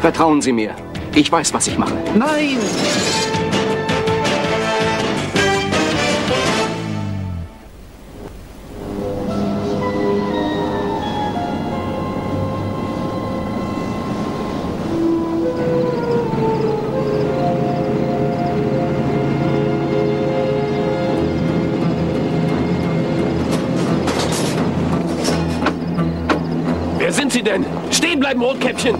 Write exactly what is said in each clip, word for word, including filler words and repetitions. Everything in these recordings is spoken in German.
Vertrauen Sie mir. Ich weiß, was ich mache. Nein! Wer sind Sie denn? Stehen bleiben, Rotkäppchen!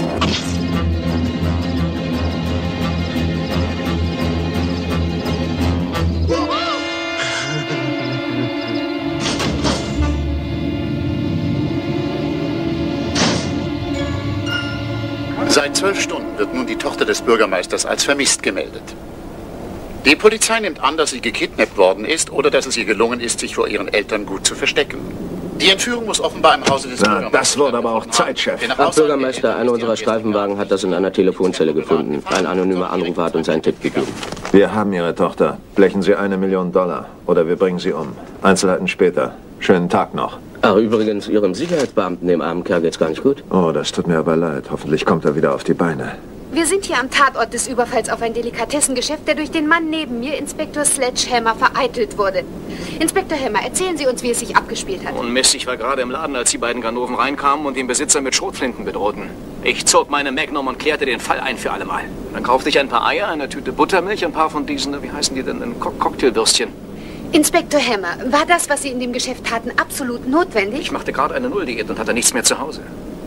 Seit zwölf Stunden wird nun die Tochter des Bürgermeisters als vermisst gemeldet. Die Polizei nimmt an, dass sie gekidnappt worden ist oder dass es ihr gelungen ist, sich vor ihren Eltern gut zu verstecken. Die Entführung muss offenbar im Hause des Na, Bürgermeisters... das wurde aber auch Zeit, Chef. Herr Bürgermeister, einer unserer Streifenwagen hat das in einer Telefonzelle gefunden. Ein anonymer Anrufer hat uns einen Tipp gegeben. Wir haben Ihre Tochter. Blechen Sie eine Million Dollar. Oder wir bringen Sie um. Einzelheiten später. Schönen Tag noch. Ach, übrigens, Ihrem Sicherheitsbeamten, dem armen Kerl, geht's gar nicht gut. Oh, das tut mir aber leid. Hoffentlich kommt er wieder auf die Beine. Wir sind hier am Tatort des Überfalls auf ein Delikatessengeschäft, der durch den Mann neben mir, Inspektor Sledgehammer, vereitelt wurde. Inspektor Hammer, erzählen Sie uns, wie es sich abgespielt hat. Oh Mist, ich war gerade im Laden, als die beiden Ganoven reinkamen und den Besitzer mit Schrotflinten bedrohten. Ich zog meine Magnum und klärte den Fall ein für alle Mal. Dann kaufte ich ein paar Eier, eine Tüte Buttermilch, ein paar von diesen, wie heißen die denn, ein Co Cocktailwürstchen. Inspektor Hammer, war das, was Sie in dem Geschäft taten, absolut notwendig? Ich machte gerade eine Nulldiät und hatte nichts mehr zu Hause.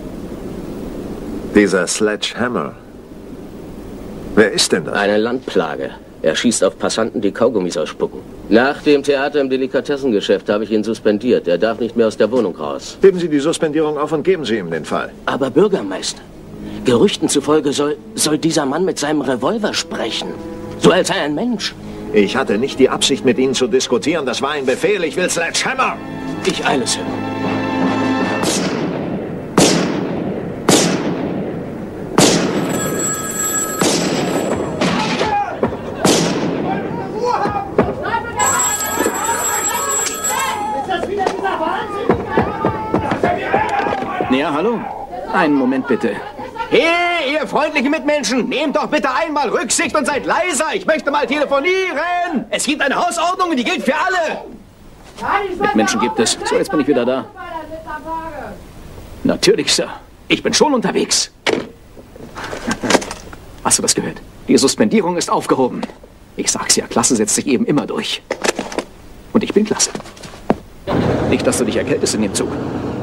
Dieser Sledgehammer. Wer ist denn das? Eine Landplage. Er schießt auf Passanten, die Kaugummis ausspucken. Nach dem Theater im Delikatessengeschäft habe ich ihn suspendiert. Er darf nicht mehr aus der Wohnung raus. Heben Sie die Suspendierung auf und geben Sie ihm den Fall. Aber Bürgermeister, Gerüchten zufolge soll, soll dieser Mann mit seinem Revolver sprechen. So als sei er ein Mensch. Ich hatte nicht die Absicht, mit Ihnen zu diskutieren. Das war ein Befehl. Ich will Sledgehammer. Ich eile es hin. Ja, hallo? Einen Moment bitte. Hey, ihr freundlichen Mitmenschen, nehmt doch bitte einmal Rücksicht und seid leiser. Ich möchte mal telefonieren. Es gibt eine Hausordnung und die gilt für alle. Mitmenschen gibt es. So, jetzt bin ich wieder da. Natürlich, Sir. Ich bin schon unterwegs. Hast du das gehört? Die Suspendierung ist aufgehoben. Ich sag's ja, Klasse setzt sich eben immer durch. Und ich bin Klasse. Nicht, dass du dich erkältest in dem Zug.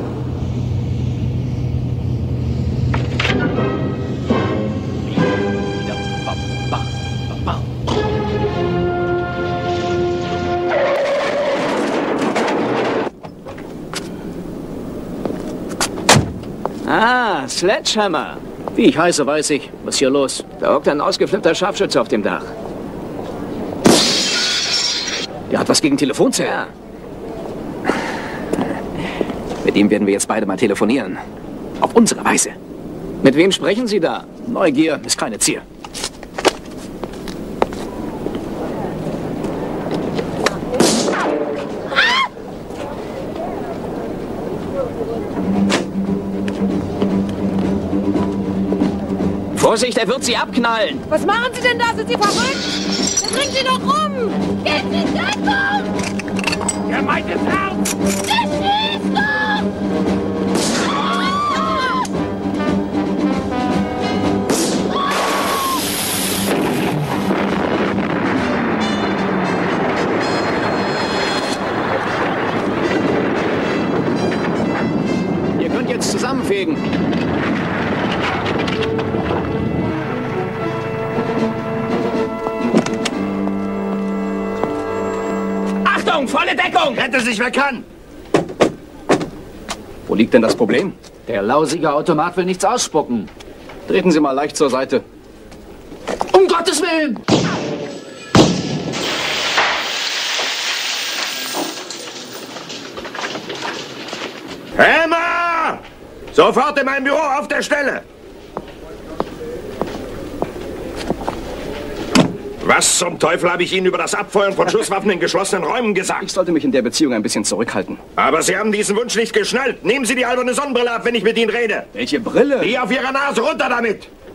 Ah, Sledgehammer. Wie ich heiße, weiß ich. Was ist hier los? Da hockt ein ausgeflippter Scharfschütze auf dem Dach. Der hat was gegen Telefonzellen. Ja. Mit ihm werden wir jetzt beide mal telefonieren. Auf unsere Weise. Mit wem sprechen Sie da? Neugier ist keine Zier. Vorsicht, er wird Sie abknallen. Was machen Sie denn da? Sind Sie verrückt? Dann bringen Sie doch um! Gehen Sie in Deckung! Er meint es ernst! Der schießt doch! Ihr könnt jetzt zusammenfegen. Achtung, volle Deckung! Rette sich, wer kann! Wo liegt denn das Problem? Der lausige Automat will nichts ausspucken. Treten Sie mal leicht zur Seite. Um Gottes Willen! Hammer! Sofort in mein Büro auf der Stelle! Was zum Teufel habe ich Ihnen über das Abfeuern von Schusswaffen in geschlossenen Räumen gesagt? Ich sollte mich in der Beziehung ein bisschen zurückhalten. Aber Sie haben diesen Wunsch nicht geschnallt. Nehmen Sie die alberne Sonnenbrille ab, wenn ich mit Ihnen rede. Welche Brille? Die auf Ihrer Nase, runter damit!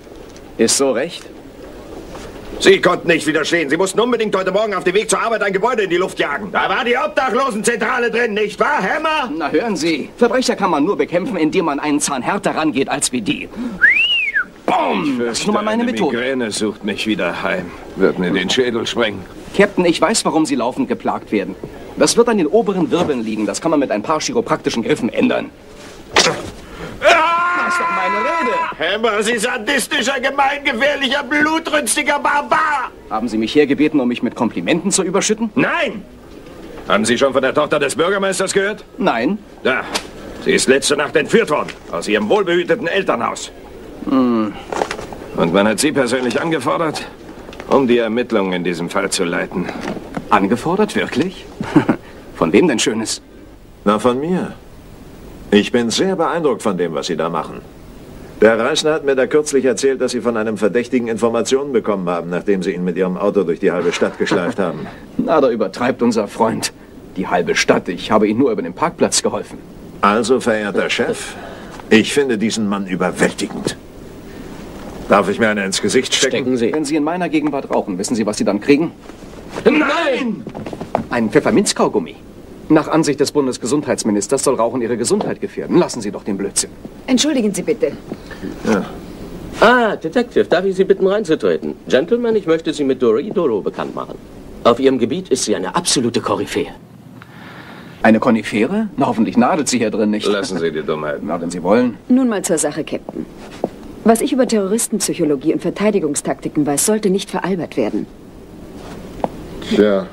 Ist so recht? Sie konnten nicht widerstehen. Sie mussten unbedingt heute Morgen auf dem Weg zur Arbeit ein Gebäude in die Luft jagen. Da war die Obdachlosenzentrale drin, nicht wahr, Hammer? Na, hören Sie. Verbrecher kann man nur bekämpfen, indem man einen Zahn härter rangeht als wie die. Boom! Das ist nun mal meine eine Methode. Migräne sucht mich wieder heim. Wird mir den Schädel sprengen. Captain, ich weiß, warum Sie laufend geplagt werden. Das wird an den oberen Wirbeln liegen. Das kann man mit ein paar chiropraktischen Griffen ändern. Das ist doch meine Rede. Hammer, Sie sadistischer, gemeingefährlicher, blutrünstiger Barbar! Haben Sie mich hergebeten, um mich mit Komplimenten zu überschütten? Nein! Haben Sie schon von der Tochter des Bürgermeisters gehört? Nein. Da. Sie ist letzte Nacht entführt worden. Aus ihrem wohlbehüteten Elternhaus. Hm. Und man hat Sie persönlich angefordert, um die Ermittlungen in diesem Fall zu leiten. Angefordert, wirklich? Von wem denn Schönes? Na, von mir. Ich bin sehr beeindruckt von dem, was Sie da machen. Der Reisner hat mir da kürzlich erzählt, dass Sie von einem Verdächtigen Informationen bekommen haben, nachdem Sie ihn mit Ihrem Auto durch die halbe Stadt geschleift haben. Na, da übertreibt unser Freund. Die halbe Stadt. Ich habe ihm nur über den Parkplatz geholfen. Also, verehrter Chef, ich finde diesen Mann überwältigend. Darf ich mir eine ins Gesicht stecken? Stecken Sie. Wenn Sie in meiner Gegenwart rauchen, wissen Sie, was Sie dann kriegen? Nein! Ein Pfefferminzkaugummi. Nach Ansicht des Bundesgesundheitsministers soll Rauchen Ihre Gesundheit gefährden. Lassen Sie doch den Blödsinn. Entschuldigen Sie bitte. Ja. Ah, Detective, darf ich Sie bitten, reinzutreten? Gentlemen, ich möchte Sie mit Dori Doro bekannt machen. Auf Ihrem Gebiet ist sie eine absolute Koryphäe. Eine Konifere? Na, hoffentlich nadelt sie hier drin nicht. Lassen Sie die Dummheiten. Na, wenn Sie wollen. Nun mal zur Sache, Captain. Was ich über Terroristenpsychologie und Verteidigungstaktiken weiß, sollte nicht veralbert werden. Tja.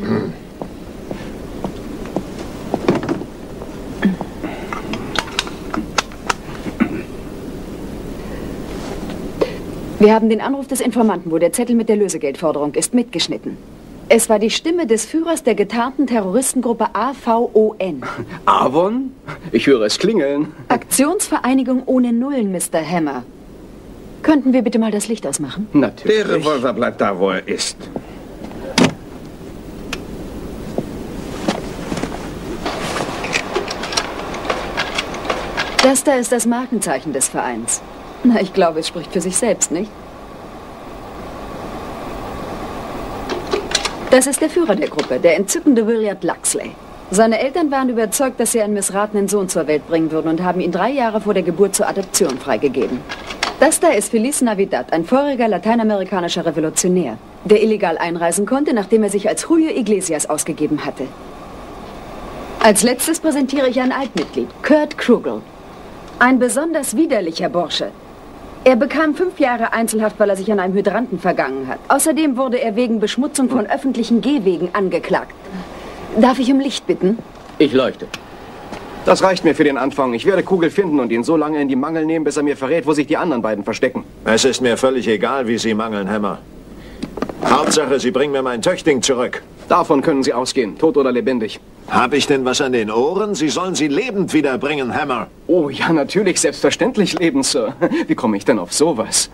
Wir haben den Anruf des Informanten, wo der Zettel mit der Lösegeldforderung ist, mitgeschnitten. Es war die Stimme des Führers der getarnten Terroristengruppe A V O N. Avon? Ich höre es klingeln. Aktionsvereinigung ohne Nullen, Mister Hammer. Könnten wir bitte mal das Licht ausmachen? Natürlich. Der Revolver bleibt da, wo er ist. Das da ist das Markenzeichen des Vereins. Na, ich glaube, es spricht für sich selbst, nicht? Das ist der Führer der Gruppe, der entzückende William Luxley. Seine Eltern waren überzeugt, dass sie einen missratenen Sohn zur Welt bringen würden und haben ihn drei Jahre vor der Geburt zur Adoption freigegeben. Das da ist Feliz Navidad, ein feuriger lateinamerikanischer Revolutionär, der illegal einreisen konnte, nachdem er sich als Julio Iglesias ausgegeben hatte. Als letztes präsentiere ich ein Altmitglied, Kurt Krugel. Ein besonders widerlicher Bursche. Er bekam fünf Jahre Einzelhaft, weil er sich an einem Hydranten vergangen hat. Außerdem wurde er wegen Beschmutzung von öffentlichen Gehwegen angeklagt. Darf ich um Licht bitten? Ich leuchte. Das reicht mir für den Anfang. Ich werde Kugel finden und ihn so lange in die Mangel nehmen, bis er mir verrät, wo sich die anderen beiden verstecken. Es ist mir völlig egal, wie Sie mangeln, Hammer. Hauptsache, Sie bringen mir mein Töchting zurück. Davon können Sie ausgehen, tot oder lebendig. Hab ich denn was an den Ohren? Sie sollen sie lebend wiederbringen, Hammer. Oh ja, natürlich, selbstverständlich lebend, Sir. Wie komme ich denn auf sowas?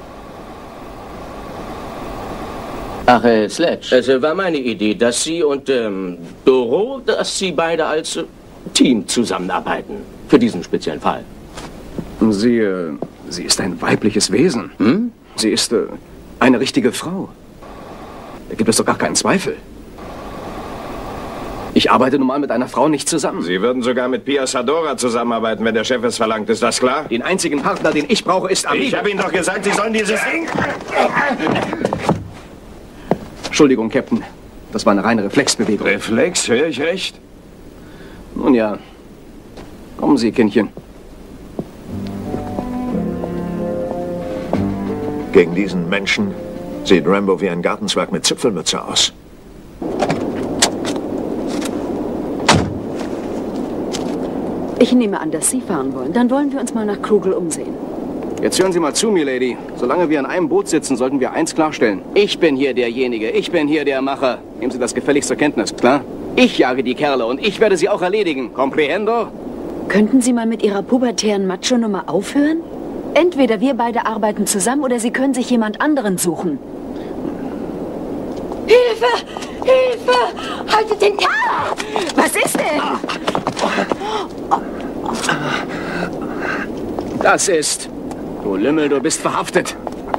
Ach, äh, Sledge. Es äh, war meine Idee, dass Sie und ähm, Doro, dass Sie beide als äh, Team zusammenarbeiten. Für diesen speziellen Fall. Sie, äh, sie ist ein weibliches Wesen. Hm? Sie ist äh, eine richtige Frau. Da gibt es doch gar keinen Zweifel. Ich arbeite nun mal mit einer Frau nicht zusammen. Sie würden sogar mit Pia Sadora zusammenarbeiten, wenn der Chef es verlangt. Ist das klar? Den einzigen Partner, den ich brauche, ist Amigo. Ich habe Ihnen doch gesagt, Sie sollen dieses Ding... Entschuldigung, Captain. Das war eine reine Reflexbewegung. Reflex, höre ich recht? Nun ja. Kommen Sie, Kindchen. Gegen diesen Menschen sieht Rambo wie ein Gartenzwerg mit Zipfelmütze aus. Ich nehme an, dass Sie fahren wollen. Dann wollen wir uns mal nach Krugel umsehen. Jetzt hören Sie mal zu, Milady. Solange wir in einem Boot sitzen, sollten wir eins klarstellen. Ich bin hier derjenige. Ich bin hier der Macher. Nehmen Sie das gefälligst zur Kenntnis, klar? Ich jage die Kerle und ich werde sie auch erledigen. Comprehendo? Könnten Sie mal mit Ihrer pubertären Macho-Nummer aufhören? Entweder wir beide arbeiten zusammen oder Sie können sich jemand anderen suchen. Hilfe! Hilfe! Haltet den Kerl! Was ist denn? Das ist Du Lümmel, du bist verhaftet.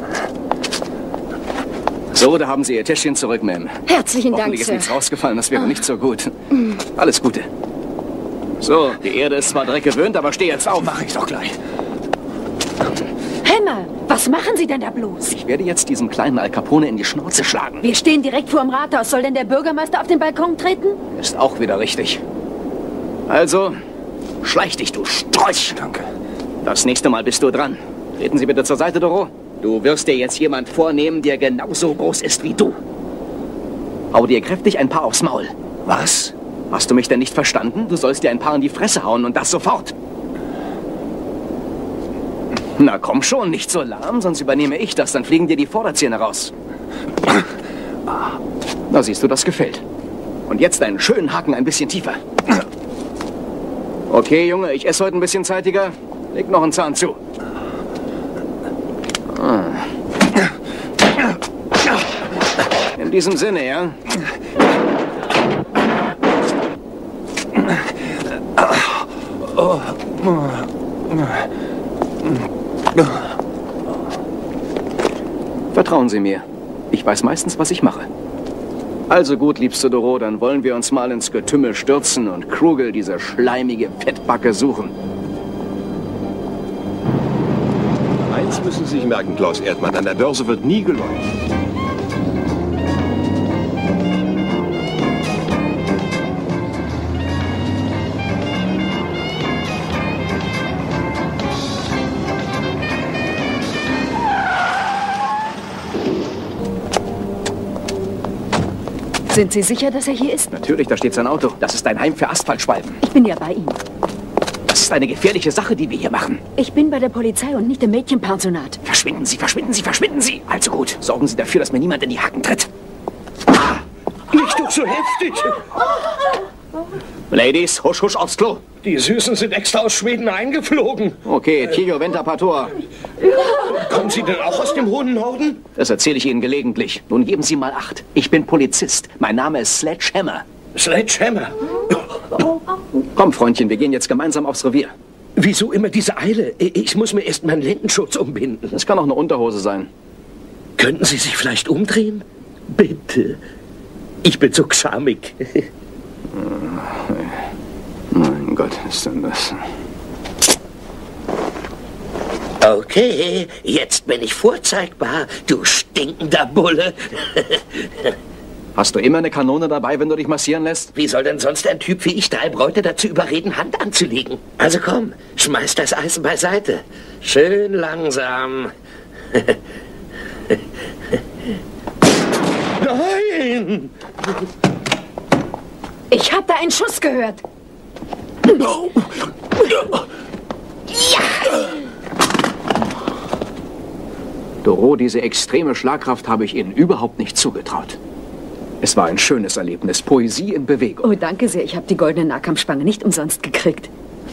So, da haben Sie Ihr Täschchen zurück, Ma'am. Herzlichen Dank, Hoffentlich ist Sir. nichts rausgefallen, das wäre nicht so gut. Alles Gute. So, die Erde ist zwar Dreck gewöhnt, aber steh jetzt auf. Mach ich doch gleich. Hammer, was machen Sie denn da bloß? Ich werde jetzt diesem kleinen Al Capone in die Schnauze schlagen. Wir stehen direkt vor dem Rathaus. Soll denn der Bürgermeister auf den Balkon treten? Ist auch wieder richtig. Also, schleich dich, du Strolch. Danke. Das nächste Mal bist du dran. Treten Sie bitte zur Seite, Doro. Du wirst dir jetzt jemand vornehmen, der genauso groß ist wie du. Hau dir kräftig ein paar aufs Maul. Was? Hast du mich denn nicht verstanden? Du sollst dir ein paar in die Fresse hauen und das sofort. Na komm schon, nicht so lahm, sonst übernehme ich das. Dann fliegen dir die Vorderzähne raus. Na siehst du, das gefällt. Und jetzt einen schönen Haken ein bisschen tiefer. Okay, Junge, ich esse heute ein bisschen zeitiger. Leg noch einen Zahn zu. Ah. In diesem Sinne, ja? Vertrauen Sie mir. Ich weiß meistens, was ich mache. Also gut, liebste Doro, dann wollen wir uns mal ins Getümmel stürzen und Krugel, diese schleimige Fettbacke, suchen. Eins müssen Sie sich merken, Klaus Erdmann, an der Börse wird nie gelogen. Sind Sie sicher, dass er hier ist? Natürlich, da steht sein Auto. Das ist ein Heim für Asphaltschwalben. Ich bin ja bei Ihnen. Das ist eine gefährliche Sache, die wir hier machen. Ich bin bei der Polizei und nicht im Mädchenpensionat. Verschwinden Sie, verschwinden Sie, verschwinden Sie. Also gut, sorgen Sie dafür, dass mir niemand in die Hacken tritt. Ah. Nicht doch so heftig. Ladies, husch, husch aufs Klo. Die Süßen sind extra aus Schweden eingeflogen. Okay, Tio Venta Pator. Kommen Sie denn auch aus dem hohen Norden? Das erzähle ich Ihnen gelegentlich. Nun geben Sie mal Acht. Ich bin Polizist. Mein Name ist Sledgehammer. Sledgehammer. Komm, Freundchen, wir gehen jetzt gemeinsam aufs Revier. Wieso immer diese Eile? Ich muss mir erst meinen Lendenschutz umbinden. Das kann auch eine Unterhose sein. Könnten Sie sich vielleicht umdrehen? Bitte. Ich bin so gschamig. Mein Gott, ist denn das? Okay, jetzt bin ich vorzeigbar, du stinkender Bulle. Hast du immer eine Kanone dabei, wenn du dich massieren lässt? Wie soll denn sonst ein Typ wie ich drei Bräute dazu überreden, Hand anzulegen? Also komm, schmeiß das Eisen beiseite. Schön langsam. Nein! Ich habe da einen Schuss gehört. Doro, diese extreme Schlagkraft habe ich Ihnen überhaupt nicht zugetraut. Es war ein schönes Erlebnis, Poesie in Bewegung. Oh, danke sehr. Ich habe die goldene Nahkampfspange nicht umsonst gekriegt.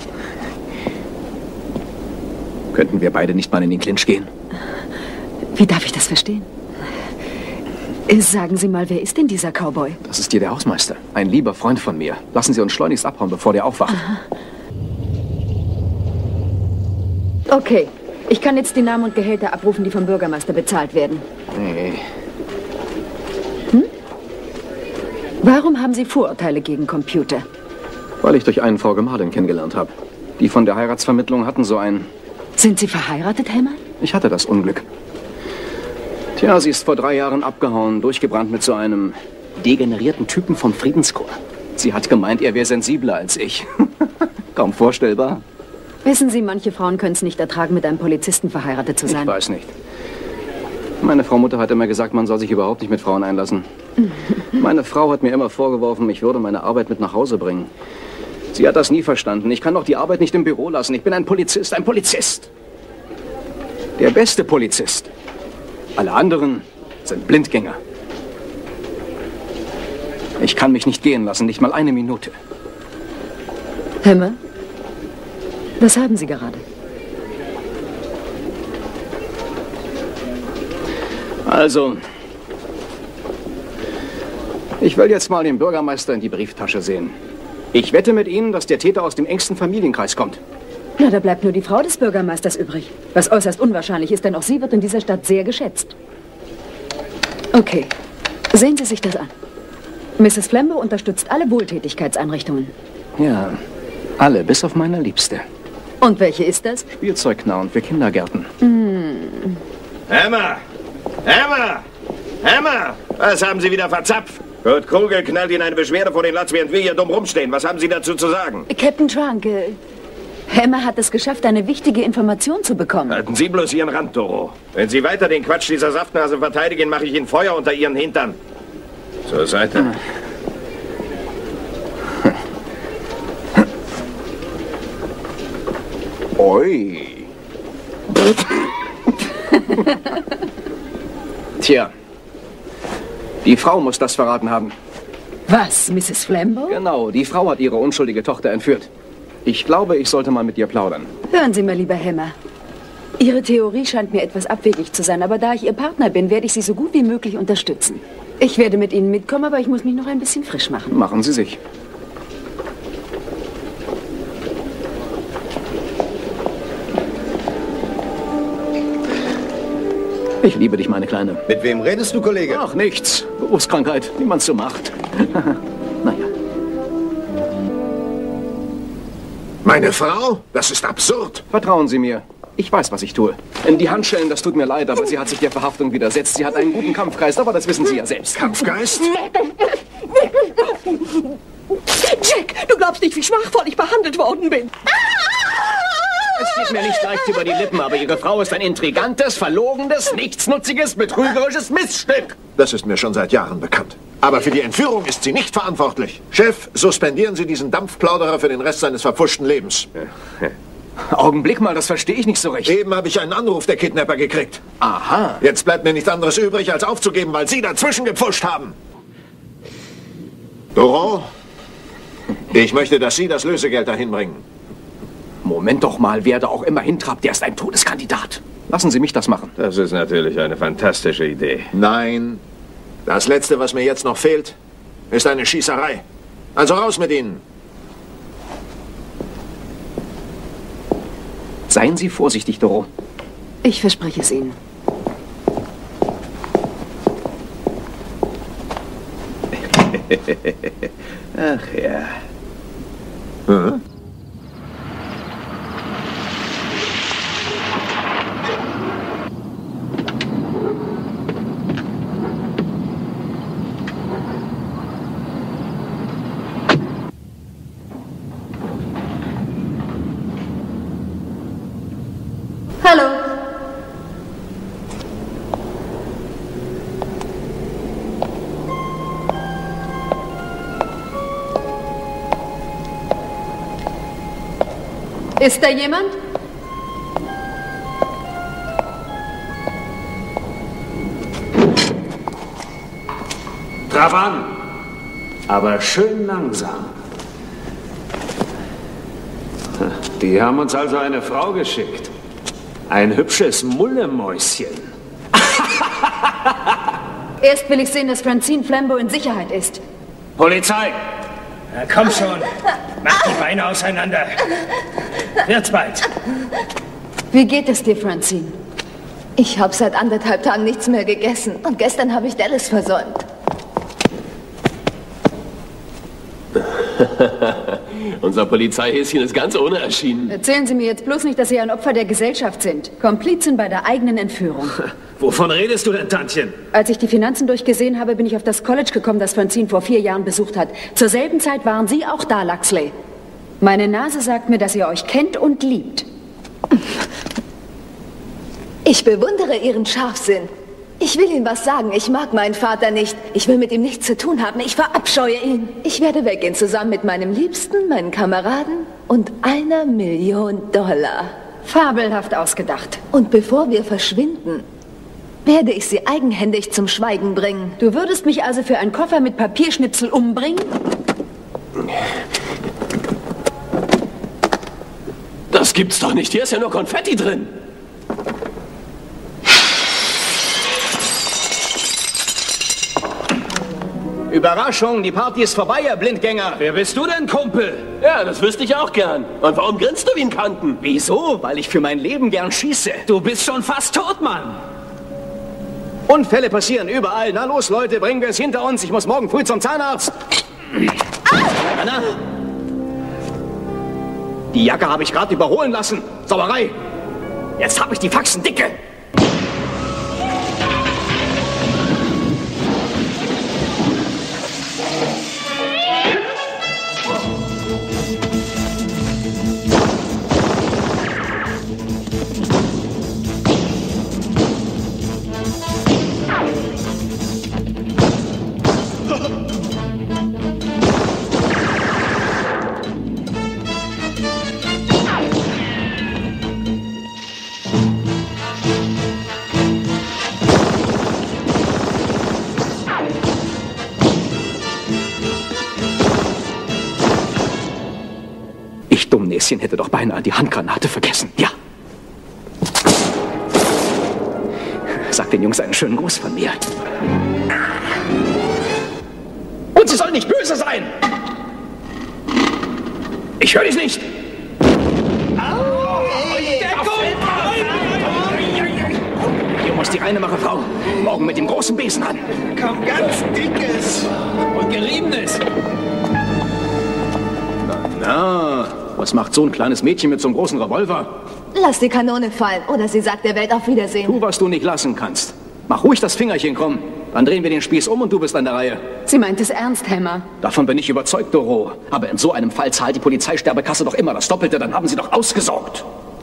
Könnten wir beide nicht mal in den Clinch gehen? Wie darf ich das verstehen? Sagen Sie mal, wer ist denn dieser Cowboy? Das ist hier der Hausmeister. Ein lieber Freund von mir. Lassen Sie uns schleunigst abhauen, bevor der aufwacht. Aha. Okay. Ich kann jetzt die Namen und Gehälter abrufen, die vom Bürgermeister bezahlt werden. Nee. Hm? Warum haben Sie Vorurteile gegen Computer? Weil ich durch einen Frau Gemahlin kennengelernt habe. Die von der Heiratsvermittlung hatten so ein... Sind Sie verheiratet, Hammer? Ich hatte das Unglück. Tja, sie ist vor drei Jahren abgehauen, durchgebrannt mit so einem degenerierten Typen vom Friedenschor. Sie hat gemeint, er wäre sensibler als ich. Kaum vorstellbar. Wissen Sie, manche Frauen können es nicht ertragen, mit einem Polizisten verheiratet zu sein. Ich weiß nicht. Meine Frau Mutter hat immer gesagt, man soll sich überhaupt nicht mit Frauen einlassen. Meine Frau hat mir immer vorgeworfen, ich würde meine Arbeit mit nach Hause bringen. Sie hat das nie verstanden. Ich kann doch die Arbeit nicht im Büro lassen. Ich bin ein Polizist, ein Polizist. Der beste Polizist. Alle anderen sind Blindgänger. Ich kann mich nicht gehen lassen, nicht mal eine Minute. Hammer? Was haben Sie gerade? Also, ich will jetzt mal den Bürgermeister in die Brieftasche sehen. Ich wette mit Ihnen, dass der Täter aus dem engsten Familienkreis kommt. Na, da bleibt nur die Frau des Bürgermeisters übrig. Was äußerst unwahrscheinlich ist, denn auch sie wird in dieser Stadt sehr geschätzt. Okay, sehen Sie sich das an. Misses Flambeau unterstützt alle Wohltätigkeitseinrichtungen. Ja, alle, bis auf meine Liebste. Und welche ist das? Spielzeugknauen für Kindergärten. Hm. Emma! Emma! Emma! Was haben Sie wieder verzapft? Kurt Krugel knallt Ihnen eine Beschwerde vor den Latz, während wir hier dumm rumstehen. Was haben Sie dazu zu sagen? Captain Trunk, äh, Emma hat es geschafft, eine wichtige Information zu bekommen. Halten Sie bloß Ihren Rand, Doro. Wenn Sie weiter den Quatsch dieser Saftnase verteidigen, mache ich Ihnen Feuer unter Ihren Hintern. Zur Seite. Hm. Oi. Tja. Die Frau muss das verraten haben. Was, Misses Flambeau? Genau, die Frau hat ihre unschuldige Tochter entführt. Ich glaube, ich sollte mal mit ihr plaudern. Hören Sie mal, lieber Hammer. Ihre Theorie scheint mir etwas abwegig zu sein, aber da ich Ihr Partner bin, werde ich Sie so gut wie möglich unterstützen. Ich werde mit Ihnen mitkommen, aber ich muss mich noch ein bisschen frisch machen. Machen Sie sich. Ich liebe dich, meine Kleine. Mit wem redest du, Kollege? Ach, nichts. Berufskrankheit, wie man es so macht. Naja. Meine Frau? Das ist absurd. Vertrauen Sie mir. Ich weiß, was ich tue. Die Handschellen, das tut mir leid, aber sie hat sich der Verhaftung widersetzt. Sie hat einen guten Kampfgeist, aber das wissen Sie ja selbst. Kampfgeist? Jack, du glaubst nicht, wie schwachvoll ich behandelt worden bin. Es geht mir nicht leicht über die Lippen, aber Ihre Frau ist ein intrigantes, verlogenes, nichtsnutziges, betrügerisches Missstück. Das ist mir schon seit Jahren bekannt. Aber für die Entführung ist sie nicht verantwortlich. Chef, suspendieren Sie diesen Dampfplauderer für den Rest seines verpfuschten Lebens. Augenblick mal, das verstehe ich nicht so recht. Eben habe ich einen Anruf der Kidnapper gekriegt. Aha. Jetzt bleibt mir nichts anderes übrig, als aufzugeben, weil Sie dazwischen gepfuscht haben. Doro, ich möchte, dass Sie das Lösegeld dahin bringen. Moment doch mal, wer da auch immer hintrabt, der ist ein Todeskandidat. Lassen Sie mich das machen. Das ist natürlich eine fantastische Idee. Nein. Das Letzte, was mir jetzt noch fehlt, ist eine Schießerei. Also raus mit Ihnen. Seien Sie vorsichtig, Doro. Ich verspreche es Ihnen. Ach ja. Hm? Hallo. Ist da jemand? Traf an. Aber schön langsam. Die haben uns also eine Frau geschickt. Ein hübsches Mullemäuschen. Erst will ich sehen, dass Francine Flambeau in Sicherheit ist. Polizei! Na, komm schon. Mach die Beine auseinander. Wird's bald. Wie geht es dir, Francine? Ich habe seit anderthalb Tagen nichts mehr gegessen. Und gestern habe ich Dallas versäumt. Unser Polizeihäschen ist ganz ohne erschienen. Erzählen Sie mir jetzt bloß nicht, dass Sie ein Opfer der Gesellschaft sind. Komplizin bei der eigenen Entführung. Wovon redest du denn, Tantchen? Als ich die Finanzen durchgesehen habe, bin ich auf das College gekommen, das Francine vor vier Jahren besucht hat. Zur selben Zeit waren Sie auch da, Luxley. Meine Nase sagt mir, dass ihr euch kennt und liebt. Ich bewundere Ihren Scharfsinn. Ich will Ihnen was sagen. Ich mag meinen Vater nicht. Ich will mit ihm nichts zu tun haben. Ich verabscheue ihn. Ich werde weggehen, zusammen mit meinem Liebsten, meinen Kameraden und einer Million Dollar. Fabelhaft ausgedacht. Und bevor wir verschwinden, werde ich Sie eigenhändig zum Schweigen bringen. Du würdest mich also für einen Koffer mit Papierschnipsel umbringen? Das gibt's doch nicht. Hier ist ja nur Konfetti drin. Überraschung, die Party ist vorbei, ihr Blindgänger. Wer bist du denn, Kumpel? Ja, das wüsste ich auch gern. Und warum grinst du wie ein Kanten? Wieso? Weil ich für mein Leben gern schieße. Du bist schon fast tot, Mann. Unfälle passieren überall. Na los, Leute, bringen wir es hinter uns. Ich muss morgen früh zum Zahnarzt. Ah! Anna? Die Jacke habe ich gerade überholen lassen. Sauerei. Jetzt habe ich die Faxen dicke. Ich, Dummnäschen, hätte doch beinahe die Handgranate vergessen. Ja. Sag den Jungs einen schönen Gruß von mir. Und sie sollen nicht böse sein. Ich höre dich nicht. Hier muss die Reinemacher Frau morgen mit dem großen Besen an. Komm, ganz dickes und geriebenes. Na, was macht so ein kleines Mädchen mit so einem großen Revolver? Lass die Kanone fallen, oder sie sagt der Welt auf Wiedersehen. Tu, was du nicht lassen kannst. Mach ruhig das Fingerchen krumm. Dann drehen wir den Spieß um und du bist an der Reihe. Sie meint es ernst, Hammer. Davon bin ich überzeugt, Doro. Aber in so einem Fall zahlt die Polizeisterbekasse doch immer das Doppelte. Dann haben sie doch ausgesorgt.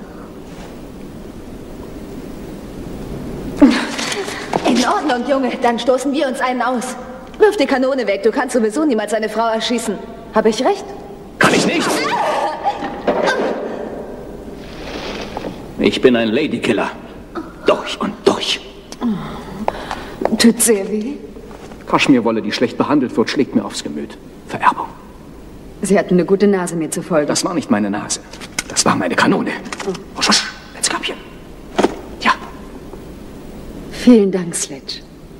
In Ordnung, Junge. Dann stoßen wir uns einen aus. Wirf die Kanone weg. Du kannst sowieso niemals eine Frau erschießen. Habe ich recht? Kann ich nicht. Ich bin ein Ladykiller. Durch und durch. Tut sehr weh. Kaschmirwolle, die schlecht behandelt wird, schlägt mir aufs Gemüt. Vererbung. Sie hatten eine gute Nase, mir zu folgen. Das war nicht meine Nase. Das war meine Kanone. Oh, schusch, ins Köpfchen. Ja. Vielen Dank, Sledge.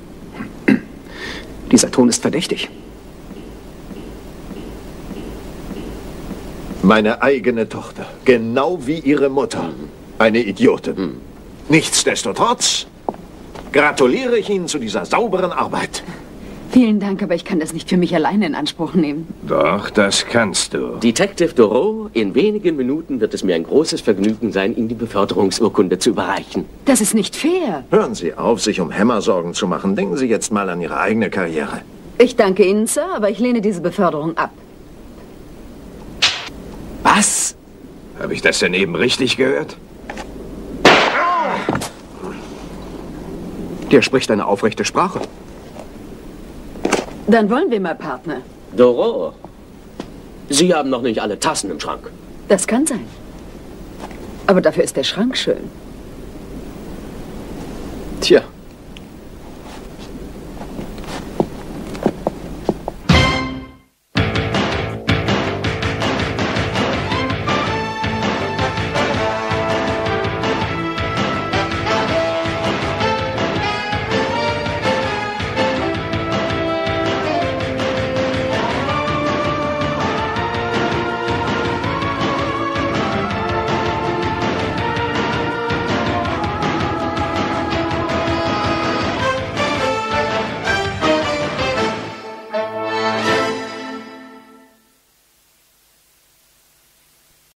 Dieser Ton ist verdächtig. Meine eigene Tochter. Genau wie ihre Mutter. Eine Idiotin. Nichtsdestotrotz gratuliere ich Ihnen zu dieser sauberen Arbeit. Vielen Dank, aber ich kann das nicht für mich alleine in Anspruch nehmen. Doch, das kannst du. Detective Doro, in wenigen Minuten wird es mir ein großes Vergnügen sein, Ihnen die Beförderungsurkunde zu überreichen. Das ist nicht fair. Hören Sie auf, sich um Hammer Sorgen zu machen. Denken Sie jetzt mal an Ihre eigene Karriere. Ich danke Ihnen, Sir, aber ich lehne diese Beförderung ab. Was? Habe ich das denn eben richtig gehört? Der spricht eine aufrechte Sprache. Dann wollen wir mal, Partner. Doro, Sie haben noch nicht alle Tassen im Schrank. Das kann sein. Aber dafür ist der Schrank schön. Tja.